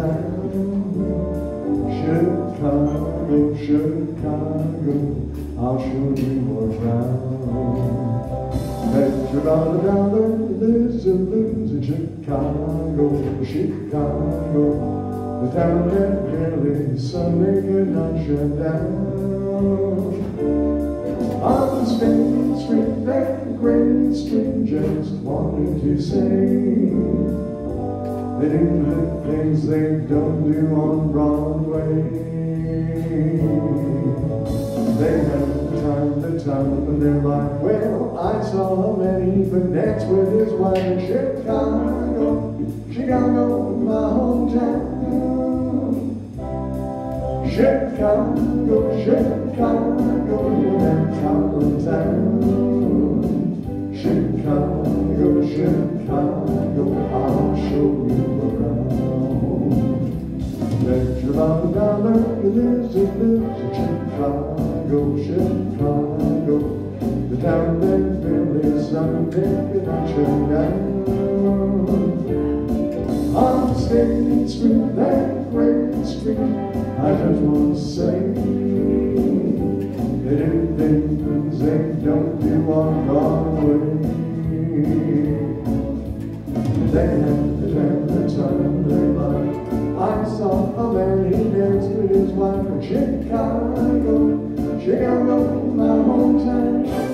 Chicago, Chicago, I'll show you what's round. Bet your $1 there's a blues in Chicago, Chicago, the town that really Sunday cannot shut down. On State Street, that great street, just wanted to say they do the things they don't do on Broadway. They have the time, and they're like, well, I saw a man even dance with his wife in Chicago, Chicago, my hometown. Chicago, Chicago, that town town. Chicago, Chicago, I'll show you around. Bet your $1 there's a blues in Chicago, Chicago, the town that really Sunday cannot shut down. On State Street, that great street, I just want to say they do things they don't do on Broadway. They have the time they like. I saw a man, he danced with his wife in Chicago, Chicago, my hometown.